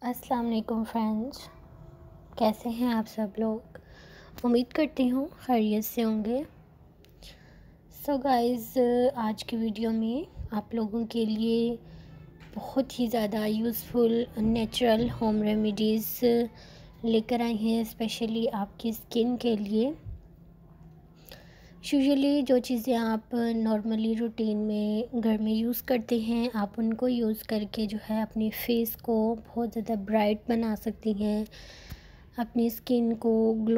अस्सलाम वालेकुम फ्रेंड्स, कैसे हैं आप सब लोग। उम्मीद करती हूँ खैरियत से होंगे। सो गाइज़, आज की वीडियो में आप लोगों के लिए बहुत ही ज़्यादा यूज़फुल नेचुरल होम रेमेडीज़ लेकर आई हैं, स्पेशली आपकी स्किन के लिए। यूजुअली जो चीज़ें आप नॉर्मली रूटीन में घर में यूज़ करते हैं, आप उनको यूज़ करके जो है अपने फेस को बहुत ज़्यादा ब्राइट बना सकती हैं, अपनी स्किन को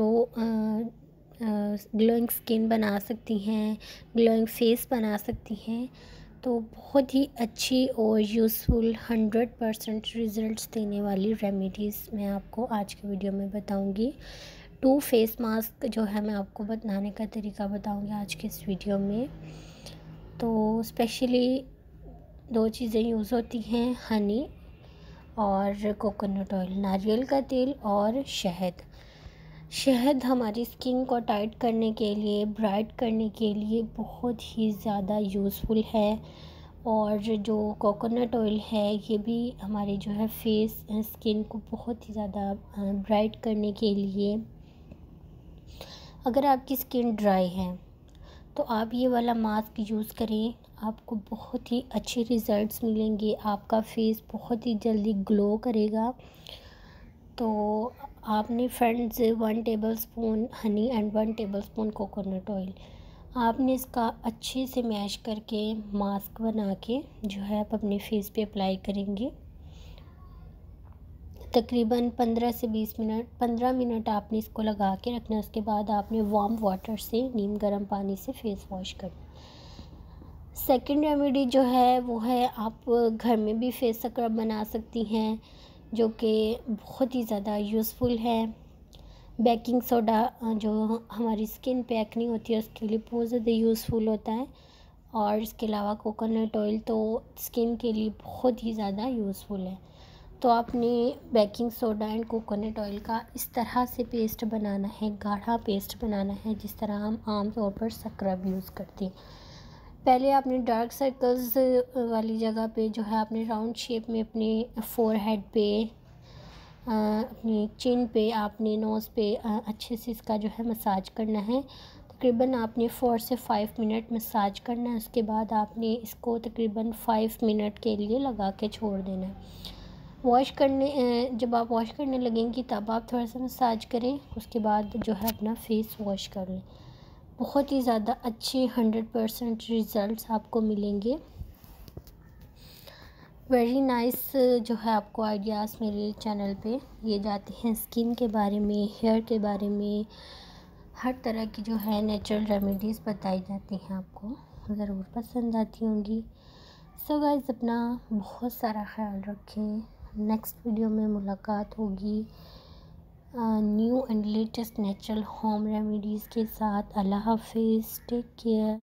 ग्लोइंग स्किन बना सकती हैं, ग्लोइंग फेस बना सकती हैं। तो बहुत ही अच्छी और यूज़फुल 100% रिज़ल्ट्स देने वाली रेमेडीज़ मैं आपको आज की वीडियो में बताऊंगी। 2 फेस मास्क जो है मैं आपको बनाने का तरीका बताऊंगी आज के इस वीडियो में। तो स्पेशली 2 चीज़ें यूज़ होती हैं, हनी और कोकोनट ऑयल, नारियल का तेल और शहद। शहद हमारी स्किन को टाइट करने के लिए, ब्राइट करने के लिए बहुत ही ज़्यादा यूज़फुल है। और जो कोकोनट ऑयल है ये भी हमारे जो है फेस स्किन को बहुत ही ज़्यादा ब्राइट करने के लिए। अगर आपकी स्किन ड्राई है तो आप ये वाला मास्क यूज़ करें, आपको बहुत ही अच्छे रिज़ल्ट्स मिलेंगे, आपका फेस बहुत ही जल्दी ग्लो करेगा। तो आपने friends 1 tablespoon honey and 1 tablespoon coconut oil, आपने इसका अच्छे से मैश करके मास्क बना के जो है आप अपने फेस पे अप्लाई करेंगे। तकरीबन 15 से 20 मिनट, 15 मिनट आपने इसको लगा के रखना है। उसके बाद आपने वार्म वाटर से, नीम गर्म पानी से फेस वॉश करना। सेकंड रेमेडी जो है वो है, आप घर में भी फेस स्क्रब बना सकती हैं, जो कि बहुत ही ज़्यादा यूज़फुल है। बेकिंग सोडा जो हमारी स्किन पे एक्ने होती है उसके लिए बहुत ज़्यादा यूज़फुल होता है, और इसके अलावा कोकोनट ऑयल तो स्किन के लिए बहुत ही ज़्यादा यूज़फुल है। तो आपने baking soda and coconut oil का इस तरह से पेस्ट बनाना है, गाढ़ा पेस्ट बनाना है, जिस तरह हम आम तौर पर स्क्रब यूज़ करते हैं। पहले आपने डार्क सर्कल्स वाली जगह पे जो है आपने राउंड शेप में अपने फोरहेड पे, अपनी चिन पे, आपने नोज़ पे अच्छे से इसका जो है मसाज करना है। तकरीबन आपने 4 से 5 मिनट मसाज करना है। उसके बाद आपने इसको तकरीबन 5 मिनट के लिए लगा के छोड़ देना है। जब आप वॉश करने लगेंगी तब आप थोड़ा सा मसाज करें, उसके बाद जो है अपना फेस वॉश कर लें। बहुत ही ज़्यादा अच्छे 100% रिज़ल्ट्स आपको मिलेंगे। वेरी नाइस जो है आपको आइडियाज़ मेरे चैनल पे दिए जाते हैं स्किन के बारे में, हेयर के बारे में, हर तरह की जो है नेचुरल रेमेडीज़ बताई जाती हैं, आपको ज़रूर पसंद आती होंगी। सो गाइस, अपना बहुत सारा ख्याल रखें। नेक्स्ट वीडियो में मुलाकात होगी new and latest natural home remedies के साथ। अल्लाह हाफिज़, टेक केयर।